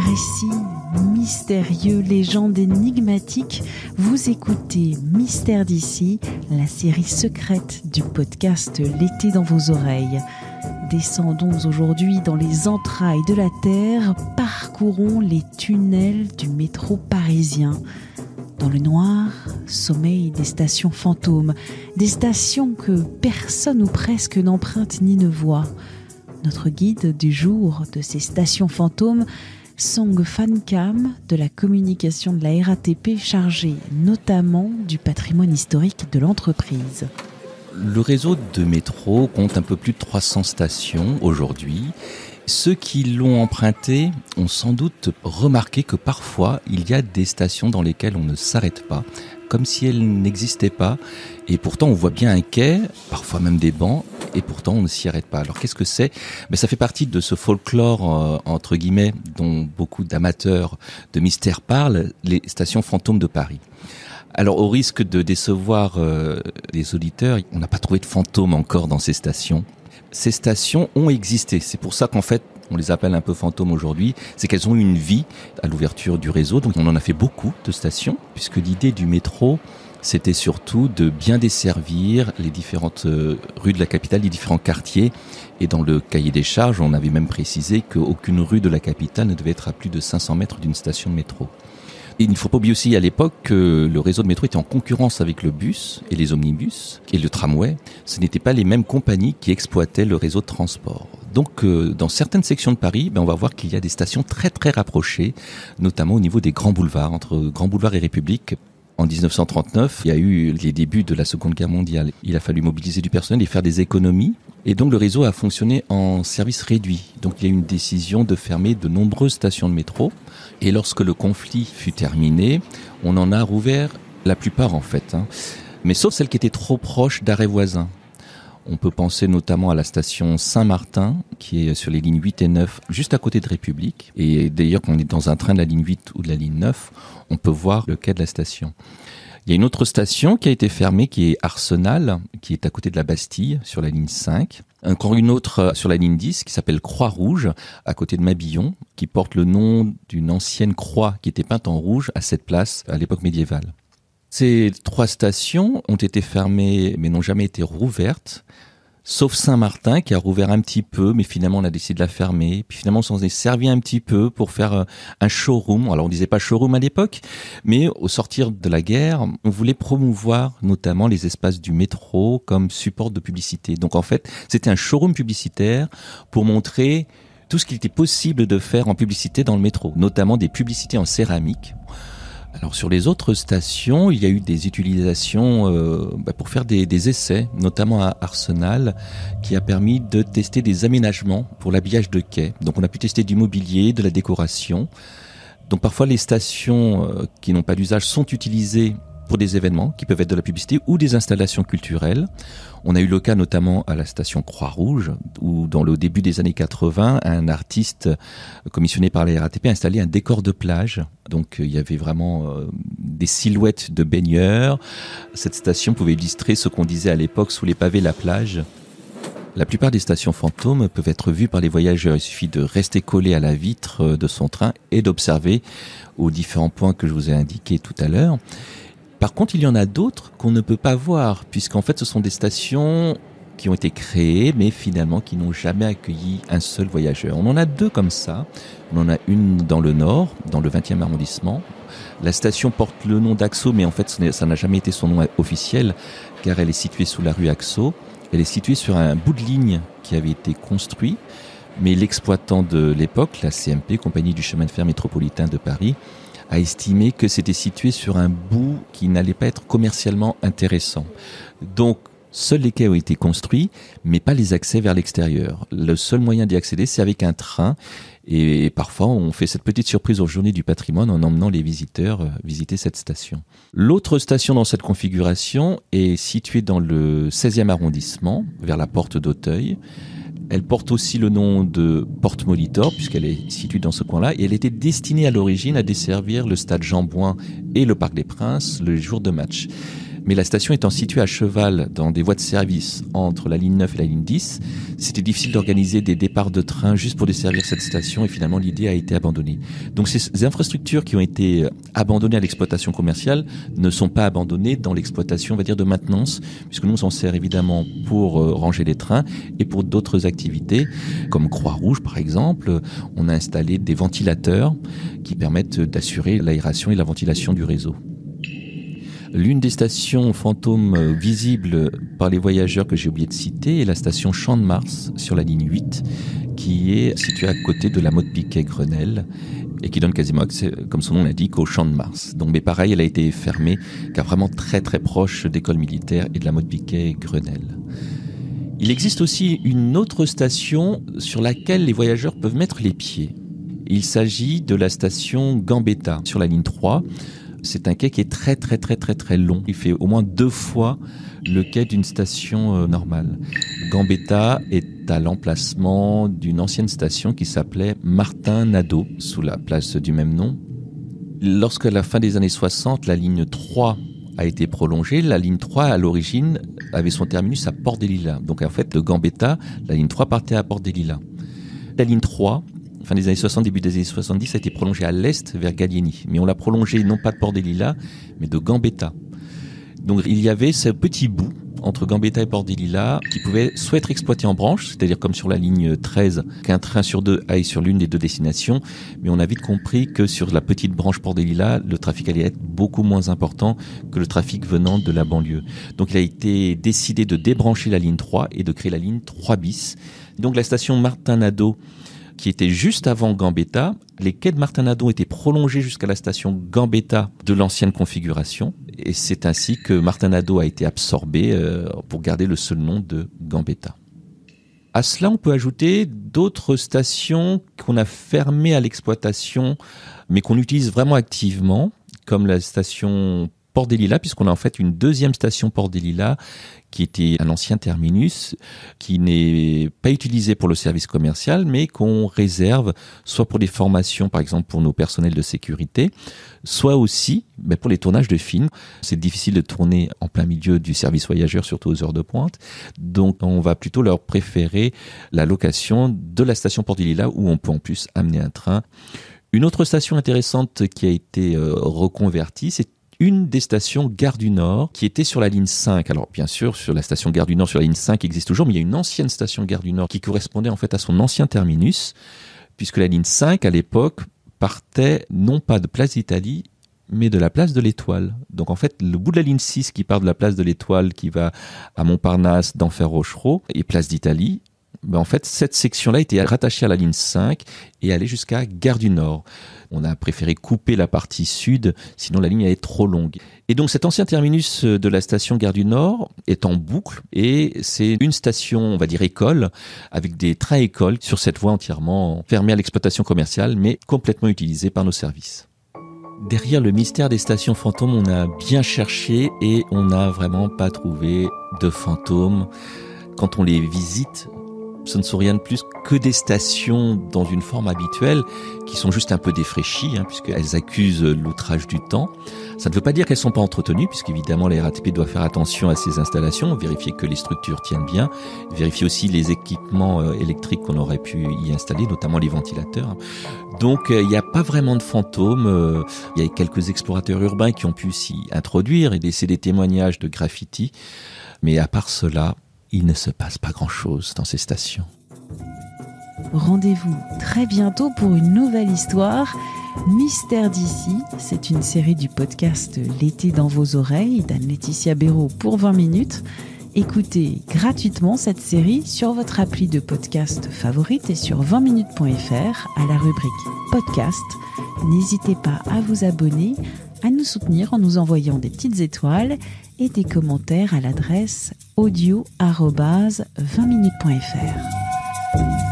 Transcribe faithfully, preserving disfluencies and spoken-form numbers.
Récits mystérieux, légendes énigmatiques, vous écoutez Mystère d'ici, la série secrète du podcast L'été dans vos oreilles. Descendons aujourd'hui dans les entrailles de la Terre, parcourons les tunnels du métro parisien. Dans le noir, sommeillent des stations fantômes, des stations que personne ou presque n'emprunte ni ne voit. Notre guide du jour de ces stations fantômes, Song Fan Kam, de la communication de la R A T P, chargée notamment du patrimoine historique de l'entreprise. Le réseau de métro compte un peu plus de trois cents stations aujourd'hui. Ceux qui l'ont emprunté ont sans doute remarqué que parfois, il y a des stations dans lesquelles on ne s'arrête pas, comme si elles n'existaient pas. Et pourtant, on voit bien un quai, parfois même des bancs, et pourtant, on ne s'y arrête pas. Alors, qu'est-ce que c'est ? Ben, ça fait partie de ce folklore, euh, entre guillemets, dont beaucoup d'amateurs de mystère parlent, les stations fantômes de Paris. Alors, au risque de décevoir euh, les auditeurs, on n'a pas trouvé de fantômes encore dans ces stations. Ces stations ont existé. C'est pour ça qu'en fait, on les appelle un peu fantômes aujourd'hui. C'est qu'elles ont eu une vie à l'ouverture du réseau. Donc, on en a fait beaucoup de stations, puisque l'idée du métro, c'était surtout de bien desservir les différentes rues de la capitale, les différents quartiers. Et dans le cahier des charges, on avait même précisé qu'aucune rue de la capitale ne devait être à plus de cinq cents mètres d'une station de métro. Et il ne faut pas oublier aussi à l'époque que le réseau de métro était en concurrence avec le bus et les omnibus et le tramway. Ce n'étaient pas les mêmes compagnies qui exploitaient le réseau de transport. Donc euh, dans certaines sections de Paris, ben, on va voir qu'il y a des stations très très rapprochées, notamment au niveau des grands boulevards, entre Grand Boulevard et République. En dix-neuf cent trente-neuf, il y a eu les débuts de la Seconde Guerre mondiale. Il a fallu mobiliser du personnel et faire des économies. Et donc le réseau a fonctionné en service réduit. Donc il y a eu une décision de fermer de nombreuses stations de métro. Et lorsque le conflit fut terminé, on en a rouvert la plupart en fait. Hein. Mais sauf celles qui étaient trop proches d'arrêts voisins. On peut penser notamment à la station Saint-Martin, qui est sur les lignes huit et neuf, juste à côté de République. Et d'ailleurs, quand on est dans un train de la ligne huit ou de la ligne neuf, on peut voir le quai de la station. Il y a une autre station qui a été fermée, qui est Arsenal, qui est à côté de la Bastille, sur la ligne cinq. Encore une autre sur la ligne dix, qui s'appelle Croix-Rouge, à côté de Mabillon, qui porte le nom d'une ancienne croix qui était peinte en rouge à cette place, à l'époque médiévale. Ces trois stations ont été fermées, mais n'ont jamais été rouvertes, sauf Saint-Martin qui a rouvert un petit peu, mais finalement on a décidé de la fermer. Puis finalement on s'en est servi un petit peu pour faire un showroom. Alors on disait pas showroom à l'époque, mais au sortir de la guerre, on voulait promouvoir notamment les espaces du métro comme support de publicité. Donc en fait, c'était un showroom publicitaire pour montrer tout ce qu'il était possible de faire en publicité dans le métro, notamment des publicités en céramique. Alors sur les autres stations, il y a eu des utilisations euh, bah pour faire des, des essais, notamment à Arsenal, qui a permis de tester des aménagements pour l'habillage de quai. Donc on a pu tester du mobilier, de la décoration. Donc parfois les stations euh, qui n'ont pas d'usage sont utilisées pour des événements qui peuvent être de la publicité ou des installations culturelles. On a eu le cas notamment à la station Croix-Rouge, où dans le début des années quatre-vingts, un artiste commissionné par la R A T P a installé un décor de plage. Donc il y avait vraiment euh, des silhouettes de baigneurs. Cette station pouvait illustrer ce qu'on disait à l'époque sous les pavés la plage. La plupart des stations fantômes peuvent être vues par les voyageurs. Il suffit de rester collé à la vitre de son train et d'observer aux différents points que je vous ai indiqués tout à l'heure. Par contre, il y en a d'autres qu'on ne peut pas voir, puisqu'en fait, ce sont des stations qui ont été créées, mais finalement qui n'ont jamais accueilli un seul voyageur. On en a deux comme ça. On en a une dans le nord, dans le vingtième arrondissement. La station porte le nom d'Axo, mais en fait, ça n'a jamais été son nom officiel, car elle est située sous la rue Axo. Elle est située sur un bout de ligne qui avait été construit, mais l'exploitant de l'époque, la C M P, Compagnie du chemin de fer métropolitain de Paris, a estimé que c'était situé sur un bout qui n'allait pas être commercialement intéressant. Donc, seuls les quais ont été construits, mais pas les accès vers l'extérieur. Le seul moyen d'y accéder, c'est avec un train. Et parfois, on fait cette petite surprise aux Journées du patrimoine en emmenant les visiteurs visiter cette station. L'autre station dans cette configuration est située dans le seizième arrondissement, vers la porte d'Auteuil. Elle porte aussi le nom de Porte Molitor, puisqu'elle est située dans ce coin-là, et elle était destinée à l'origine à desservir le stade Jean-Bouin et le Parc des Princes le jour de match. Mais la station étant située à cheval dans des voies de service entre la ligne neuf et la ligne dix, c'était difficile d'organiser des départs de train juste pour desservir cette station et finalement l'idée a été abandonnée. Donc ces infrastructures qui ont été abandonnées à l'exploitation commerciale ne sont pas abandonnées dans l'exploitation, on va dire, de maintenance, puisque nous on s'en sert évidemment pour ranger les trains et pour d'autres activités, comme Croix-Rouge par exemple. On a installé des ventilateurs qui permettent d'assurer l'aération et la ventilation du réseau. L'une des stations fantômes visibles par les voyageurs que j'ai oublié de citer est la station Champ de Mars sur la ligne huit, qui est située à côté de la Motte-Piquet-Grenelle et qui donne quasiment accès, comme son nom l'indique, au Champ de Mars. Donc, mais pareil, elle a été fermée car vraiment très très proche d'école militaire et de la Motte-Piquet-Grenelle. Il existe aussi une autre station sur laquelle les voyageurs peuvent mettre les pieds. Il s'agit de la station Gambetta sur la ligne trois. C'est un quai qui est très très très très très long. Il fait au moins deux fois le quai d'une station euh, normale. Gambetta est à l'emplacement d'une ancienne station qui s'appelait Martin Nadeau, sous la place du même nom. Lorsqu'à la fin des années soixante, la ligne trois a été prolongée, la ligne trois à l'origine avait son terminus à Port-des-Lilas. Donc en fait, de Gambetta, la ligne trois partait à Port-des-Lilas. La ligne trois, fin des années soixante, début des années soixante-dix, a été prolongée à l'est vers Gallieni. Mais on l'a prolongée non pas de Port-des-Lilas, mais de Gambetta. Donc il y avait ce petit bout entre Gambetta et Port-des-Lilas qui pouvait soit être exploité en branche, c'est-à-dire comme sur la ligne treize, qu'un train sur deux aille sur l'une des deux destinations. Mais on a vite compris que sur la petite branche Port-des-Lilas, le trafic allait être beaucoup moins important que le trafic venant de la banlieue. Donc il a été décidé de débrancher la ligne trois et de créer la ligne trois bis. Donc la station Martin Nadeau, qui était juste avant Gambetta, les quais de Martin Nadeau ont été prolongés jusqu'à la station Gambetta de l'ancienne configuration. Et c'est ainsi que Martin Nadeau a été absorbé euh, pour garder le seul nom de Gambetta. À cela, on peut ajouter d'autres stations qu'on a fermées à l'exploitation, mais qu'on utilise vraiment activement, comme la station Port-des-Lilas, puisqu'on a en fait une deuxième station Port-des-Lilas qui était un ancien terminus qui n'est pas utilisé pour le service commercial, mais qu'on réserve soit pour des formations, par exemple pour nos personnels de sécurité, soit aussi ben, pour les tournages de films. C'est difficile de tourner en plein milieu du service voyageur, surtout aux heures de pointe. Donc on va plutôt leur préférer la location de la station Port-des-Lilas où on peut en plus amener un train. Une autre station intéressante qui a été euh, reconvertie, c'est une des stations Gare du Nord qui était sur la ligne cinq. Alors bien sûr, sur la station Gare du Nord, sur la ligne cinq existe toujours, mais il y a une ancienne station Gare du Nord qui correspondait en fait à son ancien terminus, puisque la ligne cinq à l'époque partait non pas de Place d'Italie, mais de la place de l'Étoile. Donc en fait, le bout de la ligne six qui part de la place de l'Étoile, qui va à Montparnasse, d'Enfer Rochereau et Place d'Italie, ben en fait, cette section-là était rattachée à la ligne cinq et allait jusqu'à Gare du Nord. On a préféré couper la partie sud, sinon la ligne est trop longue. Et donc cet ancien terminus de la station Gare du Nord est en boucle et c'est une station, on va dire école, avec des trains-écoles sur cette voie entièrement fermée à l'exploitation commerciale, mais complètement utilisée par nos services. Derrière le mystère des stations fantômes, on a bien cherché et on n'a vraiment pas trouvé de fantômes. Quand on les visite, ce ne sont rien de plus que des stations dans une forme habituelle qui sont juste un peu défraîchies, hein, puisqu'elles accusent l'outrage du temps. Ça ne veut pas dire qu'elles ne sont pas entretenues, puisqu'évidemment la R A T P doit faire attention à ces installations, vérifier que les structures tiennent bien, vérifier aussi les équipements euh, électriques qu'on aurait pu y installer, notamment les ventilateurs. Donc il euh, n'y a pas vraiment de fantômes. Euh, il y a quelques explorateurs urbains qui ont pu s'y introduire et laisser des témoignages de graffiti. Mais à part cela, il ne se passe pas grand-chose dans ces stations. Rendez-vous très bientôt pour une nouvelle histoire. Mystère d'ici, c'est une série du podcast L'été dans vos oreilles d'Anne-Laetitia Béraud pour vingt minutes. Écoutez gratuitement cette série sur votre appli de podcast favorite et sur vingt minutes point f r à la rubrique podcast. N'hésitez pas à vous abonner, à nous soutenir en nous envoyant des petites étoiles et des commentaires à l'adresse audio arobase vingt minutes point f r.